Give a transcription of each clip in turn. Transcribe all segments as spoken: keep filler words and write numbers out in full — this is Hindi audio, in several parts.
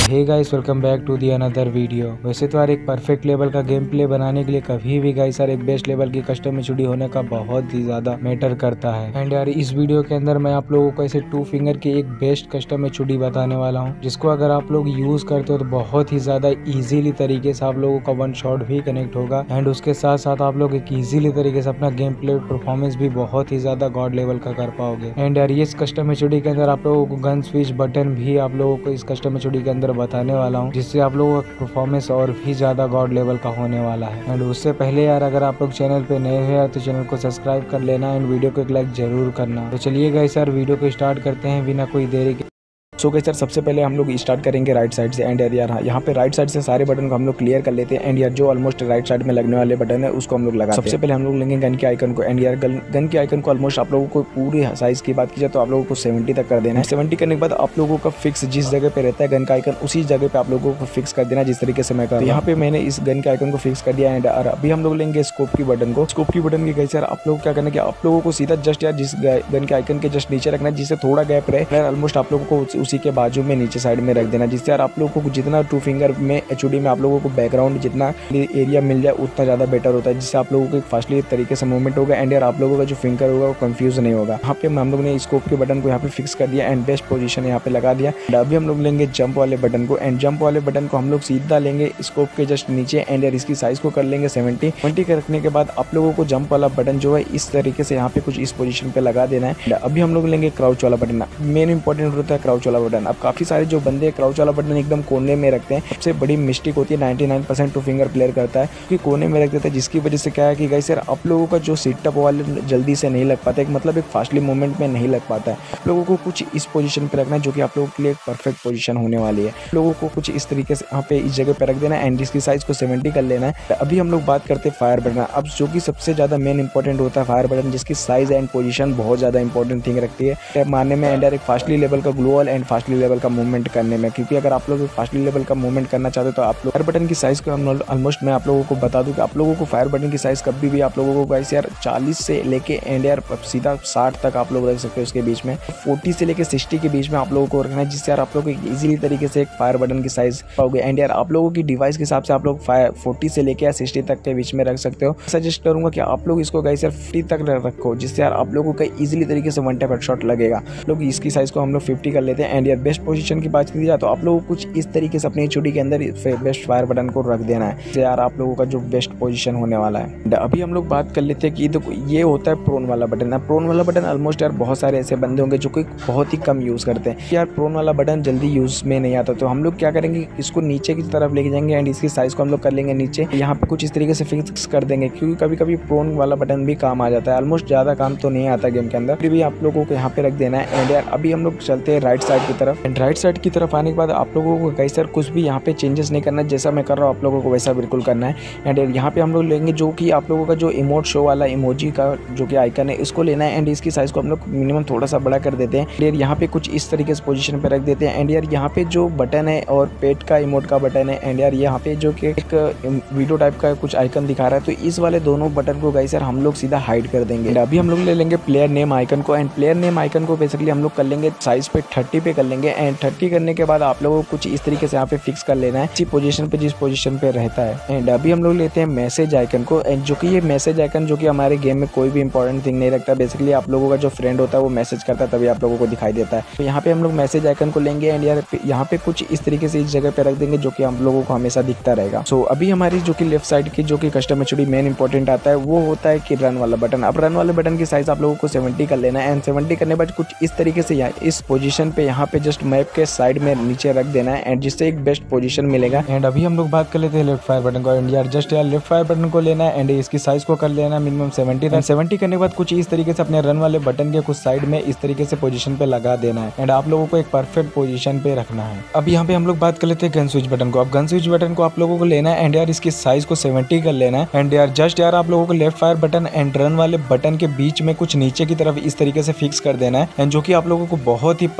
Hey guys, welcome back to the another video. वैसे तो यार एक परफेक्ट लेवल का गेम प्ले बनाने के लिए कभी भी गाइस यार एक बेस्ट लेवल की कस्टम एचडी होने का बहुत ही ज्यादा मैटर करता है। एंड यार इस वीडियो के अंदर मैं आप लोगों को ऐसे टू फिंगर की एक बेस्ट कस्टम एचडी बताने वाला हूँ, जिसको अगर आप लोग यूज करते हो तो बहुत ही ज्यादा इजीली तरीके से आप लोगों का वन शॉट भी कनेक्ट होगा। एंड उसके साथ साथ आप लोग एक इजीली तरीके से अपना गेम प्ले परफॉर्मेंस भी बहुत ही ज्यादा गॉड लेवल का कर पाओगे। एंड यार इस कस्टम एचडी के अंदर आप लोगों को गन स्विच बटन भी आप लोगों को इस कस्टम एचडी के अंदर बताने वाला हूँ, जिससे आप लोगों का परफॉर्मेंस और भी ज्यादा गॉड लेवल का होने वाला है। एंड उससे पहले यार अगर आप लोग चैनल पे नए हैं तो चैनल को सब्सक्राइब कर लेना एंड वीडियो को एक लाइक जरूर करना। तो चलिए गाइस यार वीडियो को स्टार्ट करते हैं बिना कोई देरी के। सो गाइस यार सबसे पहले हम लोग स्टार्ट करेंगे राइट साइड से। एंड यार यार यहाँ पे राइट साइड से सारे बटन को हम लोग क्लियर कर लेते हैं। एंड यार जो ऑलमोस्ट राइट साइड में लगने वाले बटन है उसको हम लोग लगाते हैं। सबसे पहले हम लोग लेंगे गन के आइकन को। एंड यार गन, गन के आइकन को ऑलमोस्ट आप लोगों को पूरी साइज की बात की जाए तो आप लोगों को सेवेंटी तक कर देना है। सेवेंटी करने के बाद आप लोगों का फिक्स जिस जगह पे रहता है गन का आइकन उसी जगह पे आप लोगों को फिक्स कर देना, जिस तरीके से मैं कर। यहाँ पे मैंने इस गन के आइकन को फिक्स कर दिया। एंड अभी हम लोग लेंगे स्कोप की बटन को। स्कोप की बटन की गाइस यार आप लोग क्या करना कि आप लोगों को सीधा जस्ट यार जिस गन के आइकन के जस्ट नीचे रखना है, जिससे थोड़ा गैप रहे। ऑलमोस्ट आप लोगों को उसी के बाजू में नीचे साइड में रख देना, जिससे यार आप लोगों को जितना टू फिंगर में एचडी में आप लोगों को बैकग्राउंड जितना एरिया मिल जाए उतना ज़्यादा बेटर होता है, जिससे आप लोगों को फास्टली तरीके से मूवमेंट होगा। एंड यार आप लोगों का जो फिंगर होगा वो कंफ्यूज नहीं होगा। यहाँ पे हम लोग ने स्कोप के बटन को यहाँ पे फिक्स कर दिया एंड बेस्ट पोजीशन यहाँ पे लगा दिया। अभी हम लोग लेंगे जंप वाले बटन को। एंड जंप वाले बटन को हम लोग सीधा लेंगे स्कोप के जस्ट नीचे। एंड यार इसकी साइज को कर लेंगे सेवेंटी। ट्वेंटी के रखने के बाद आप लोगों को जंप वाला बटन जो है इस तरीके से यहाँ पे कुछ इस पोजीशन पे लगा देना है। अभी हम लोग लेंगे क्राउच वाला बटन। मेन इंपॉर्टेंट होता है क्राउच वाला बटन। अब काफी सारे जो बंदे क्राउच वाला बटन एकदम कोने में रखते हैं, सबसे बड़ी मिस्टेक होती है। Ninety nine percent two finger player करता है क्योंकि कोने में रख देता है, जिसकी वजह से क्या है कि गाइस यार आप लोगों का जो सीटअप वाले जल्दी से नहीं लग पाता है, मतलब एक फास्टली मूवमेंट में नहीं लग पाता है। आप लोगों को कुछ इस पोजीशन पे रखना है जो कि आप लोगों के लिए एक परफेक्ट पोजीशन होने वाली है। आप लोगों को कुछ इस तरीके से यहाँ पे इस जगह पे रख देना है एंड इसकी साइज को सेवेंटी कर लेना है। अभी हम लोग बात करते हैं फायर बटन। अब जो कि सबसे ज्यादा मेन इंपॉर्टेंट होता है फायर बटन, जिसकी साइज एंड पोजीशन बहुत ज्यादा इंपॉर्टेंट थिंग रखती है टैप मारने में एंड एक फास्टली लेवल का ग्लोअल एंड फास्टली लेवल का मूवमेंट करने में। क्योंकि अगर आप लोग फास्टली लेवल का मूवमेंट करना चाहते तो आप लोग फायर बटन की साइज को ऑलमोस्ट मैं आप लोगों को बता दूं कि आप लोगों को फायर बटन की साइज कभी भी आप लोगों को गाइस यार चालीस से लेके एंड यार सीधा साठ तक आप लोग रख सकते हो। उसके बीच में चालीस से लेके साठ के बीच में आप लोगों को रखना है, जिससे यार आप लोग इजीली तरीके से एक फायर बटन की साइज पाओगे। एंड यार आप लोगों की डिवाइस के हिसाब से आप लोग चालीस से लेके साठ तक के बीच में रख सकते हो। सजेस्ट करूंगा कि आप लोग इसको गाइस यार फिफ्टी तक रखो, जिससे यार आप लोगों को इजीली तरीके से वन टैप हेडशॉट लगेगा। लोग इसकी साइज को हम लोग फिफ्टी कर लेते हैं। एंड यार बेस्ट पोजीशन की बात की जाए तो आप लोगों को कुछ इस तरीके से अपनी एचडी के अंदर बेस्ट फायर बटन को रख देना है, जिससे यार आप लोगों का जो बेस्ट पोजीशन होने वाला है। अभी हम लोग बात कर लेते हैं कि देखो ये होता है प्रोन वाला बटन। है प्रोन वाला बटन ऑलमोस्ट यार बहुत सारे ऐसे बंदे होंगे जो कि बहुत ही कम यूज करते हैं। यार प्रोन वाला बटन जल्दी यूज में नहीं आता, तो हम लोग क्या करेंगे इसको नीचे की तरफ लेके जाएंगे एंड इसकी साइज को हम लोग कर लेंगे नीचे। यहाँ पे कुछ इस तरीके से फिक्स कर देंगे, क्योंकि कभी कभी प्रोन वाला बटन भी काम आ जाता है। ऑलमोस्ट ज्यादा काम तो नहीं आता गेम के अंदर, फिर भी आप लोगों को यहाँ पे रख देना है। एंड यार अभी हम लोग चलते हैं राइट साइड की तरफ। एंड राइट साइड की तरफ आने के बाद आप लोगों को गाइस यार कुछ भी यहाँ पे चेंजेस नहीं करना है, जैसा मैं कर रहा हूँ आप लोगों को वैसा बिल्कुल करना है। एंड यहाँ पे हम लोग लेंगे जो कि आप लोगों का जो इमोट शो वाला इमोजी का जो कि आइकन है इसको लेना है। एंड इसकी साइज को हम लोग मिनिमम थोड़ा सा बड़ा कर देते हैं। यार यहाँ पे कुछ इस तरीके से पोजीशन पे रख देते हैं। एंड यार यहाँ पे जो बटन है और पेट का इमोट का बटन है, एंड यार यहाँ पे जो कि एक वीडियो टाइप का कुछ आइकन दिखा रहा है, तो इस वाले दोनों बटन को गाइस यार हम लोग सीधा हाइड कर देंगे। अभी हम लोग ले लेंगे प्लेयर नेम आइकन को। एंड प्लेयर नेम आइकन को बेसिकली हम लोग कर लेंगे साइज पे थर्टी पे कर लेंगे। एंड थर्टी करने के बाद आप लोगों को कुछ इस तरीके से यहाँ पे फिक्स कर लेना है, इसी पोजीशन पे जिस पोजीशन पे रहता है। एंड अभी हम लोग लेते हैं मैसेज आइकन को। एंड जो कि ये मैसेज आइकन जो कि हमारे गेम में कोई भी इंपॉर्टेंट थिंग नहीं रखता, बेसिकली आप लोगों का जो फ्रेंड होता है वो मैसेज करता है तभी आप लोगों को दिखाई देता है। तो यहाँ पे हम लोग मैसेज आइकन को लेंगे एंड यार यहाँ पे कुछ इस तरीके से इस जगह पे रख देंगे जो कि हम लोगों को हमेशा दिखता रहेगा। सो so, अभी हमारी जो कि लेफ्ट साइड की जो कि कस्टम एचडी मेन इंपॉर्टेंट आता है वो होता है कि रन वाला बटन। अब रन वाले बटन की साइज आप लोगों को सेवेंटी कर लेना है। एंड सेवेंटी करने के बाद कुछ इस तरीके से यहाँ इस पोजीशन पे यहाँ पे जस्ट मैप के साइड में नीचे रख देना है, एंड जिससे एक बेस्ट पोजीशन मिलेगा। एंड अभी हम लोग बात कर लेते हैं लेफ्ट फायर बटन को। एंड यार जस्ट यार लेफ्ट फायर बटन को लेना है एंड इसकी साइज को कर लेना है मिनिमम सेवेंटी। सेवेंटी करने के बाद कुछ इस तरीके से अपने रन वाले बटन के कुछ साइड में इस तरीके से पोजीशन पे लगा देना है। एंड आप लोगों को एक परफेक्ट पोजीशन पे रखना है। अब यहाँ पे हम लोग बात कर लेते हैं गन स्विच बटन को। अब गन स्विच बटन को आप लोगों को लेना है एंड यार इसकी साइज को सेवेंटी कर लेना है। एंड यार जस्ट यार आप लोगों को left fire button and run वाले बटन के बीच में कुछ नीचे की तरफ इस तरीके से फिक्स कर देना है, एंड जो कि आप लोगों को बहुत ही परफेक्ट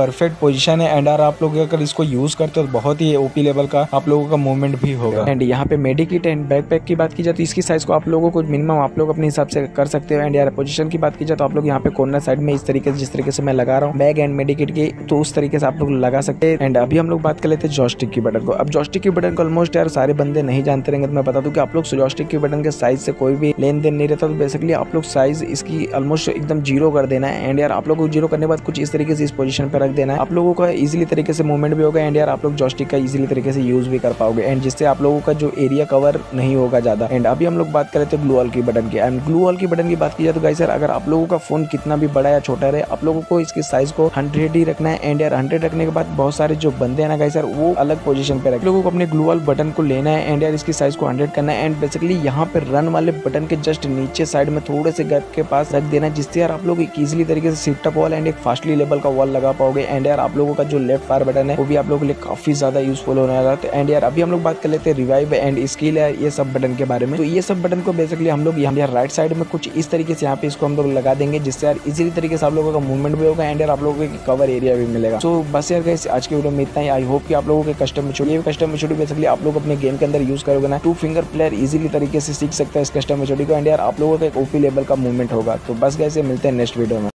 पोजीशन है एंड यार आप लोग अगर इसको यूज करते हो तो बहुत ही ओपी लेवल का आप लोगों का मूवमेंट भी होगा। एंड यहाँ पे मेडिकिट एंड बैकपैक की बात की जाए तो इसकी साइज को आप लोगों को मिनिमम आप लोग अपने हिसाब से कर सकते हो। एंड यार पोजीशन की बात की जाए तो आप लोग यहाँ पे कॉर्नर साइड में इस तरीके से जिस तरीके से मैं लगा रहा हूँ बैग एंड मेडिकिट की, तो उस तरीके से आप लोग लगा सकते हैं। एंड अभी हम लोग बात कर लेते हैं जॉयस्टिक की बटन को। अब जॉयस्टिक की बटन को ऑलमोस्ट यार सारे बंदे नहीं जानते रहेंगे, तो मैं बता दूं कि आप लोग जॉयस्टिक की बटन के साइज से कोई भी लेन देन नहीं रहता, तो बेसिकली आप लोग साइज इसकी ऑलमोस्ट एकदम जीरो कर देना है। एंड यार आप लोग को जीरो करने के बाद कुछ इस तरीके से इस पोजीशन पे रख देना है, आप लोगों का इजीली तरीके से मूवमेंट भी होगा। एंड यार आप लोग जॉयस्टिक का इजीली तरीके से यूज भी कर पाओगे एंड जिससे आप लोगों का जो एरिया कवर नहीं होगा ज्यादा। एंड अभी हम लोग बात कर रहे थे ग्लू वॉल की बटन की। एंड ग्लू वॉल की बटन की बात की जाए तो गाइस यार अगर आप लोगों का फोन कितना भी बड़ा या छोटा रहे, आप लोगों को इसकी साइज को हंड्रेड ही रखना है। एंड यार हंड्रेड रखने के बाद बहुत सारे जो बंदे हैं ना गाइस यार वो अलग पोजीशन पे रख, लोगों को अपने ग्लू वॉल बटन को लेना है एंड यार इसकी साइज को हंड्रेड करना है। एंड बेसिकली यहाँ पे रन वाले बटन के जस्ट नीचे साइड में थोड़े से गैप के पास रख देना है, जिससे यार आप लोग एक इजीली तरीके से शिफ्ट अप वॉल एंड एक फास्टली लेवल का वॉल लगा पाओगे। एंड यार आप लोगों का जो लेफ्ट फायर बटन है वो भी आप लोगों के लिए काफी ज्यादा यूजफुल होने वाला है। एंड यार अभी हम लोग बात कर लेते हैं रिवाइव एंड स्किल है ये सब बटन के बारे में। तो ये सब बटन को बेसिकली हम लोग यहाँ राइट साइड में कुछ इस तरीके से यहाँ पे इसको हम लोग लगा देंगे, जिससे यार इजीली तरीके से आप लोगों का मूवमेंट भी होगा एंड यार आप लोगों को कवर एरिया भी मिलेगा। तो बस यार गाइस आज के वीडियो में इतना ही। आई होप कि आप लोगों के कस्टम मैच्योरिटी ये कस्टम मैच्योरिटी बेसिकली आप लोग अपने गेम के अंदर यूज करोगे ना, टू फिंगर प्लेयर इजीली तरीके से सीख सकता है इस कस्टम मैच्योरिटी को एंड यार आप लोगों का एक ओपी लेवल का मूवमेंट होगा। तो बस गाइस मिलते हैं नेक्स्ट वीडियो में।